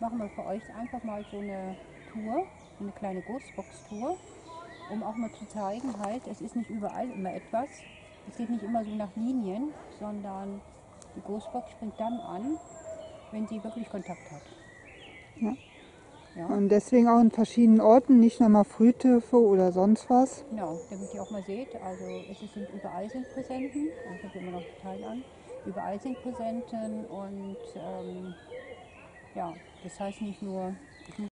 machen wir für euch einfach mal so eine Tour, eine kleine Ghostbox-Tour, um auch mal zu zeigen, halt, es ist nicht überall immer etwas. Es geht nicht immer so nach Linien, sondern die Ghostbox springt dann an, wenn sie wirklich Kontakt hat. Ja. Ja, Und deswegen auch in verschiedenen Orten, nicht nur mal Frühtöfe oder sonst was. genau, damit ihr auch mal seht, also sind überall sind Präsenten, ich habe immer noch Detail an, überall sind Präsenten und ja, das heißt nicht nur,